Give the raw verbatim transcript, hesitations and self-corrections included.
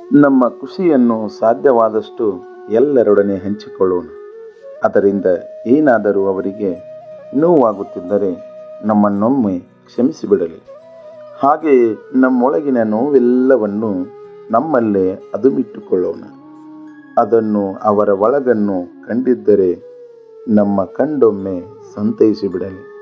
ನಮ್ಮ ಖುಷಿಯನ್ನು ಸಾಧ್ಯವಾದಷ್ಟು ಎಲ್ಲರೊಡನೆ ಹಂಚಿಕೊಳ್ಳೋಣ. ಅದರಿಂದ ಏನಾದರೂ ಅವರಿಗೆ ನೋವಾಗುತ್ತಿದ್ದರೆ ನಮ್ಮನ್ನೊಮ್ಮೆ ಕ್ಷಮಿಸಿಬಿಡಲಿ. ಹಾಗೆಯೇ ನಮ್ಮೊಳಗಿನ ನೋವೆಲ್ಲವನ್ನು ನಮ್ಮಲ್ಲೇ ಅದುಮಿಟ್ಟುಕೊಳ್ಳೋಣ. ಅದನ್ನು ಅವರ ಒಳಗನ್ನು ಕಂಡಿದ್ದರೆ ನಮ್ಮ ಕಂಡೊಮ್ಮೆ ಸಂತೈಸಿಬಿಡಲಿ.